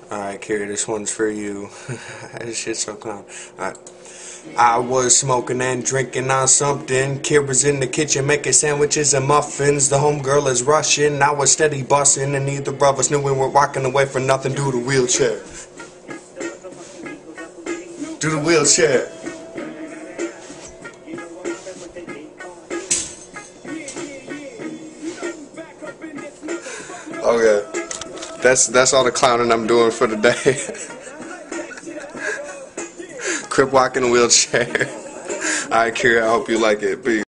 Alright, Carrie, this one's for you. This shit's so calm. Alright. I was smoking and drinking on something. Kid was in the kitchen making sandwiches and muffins. The homegirl is rushing. I was steady bussing, and neither of us knew we were walking away for nothing due to wheelchair. Due to wheelchair. Okay. That's all the clowning I'm doing for the day. Crip walk in a wheelchair. Alright, Kira, I hope you like it. Peace.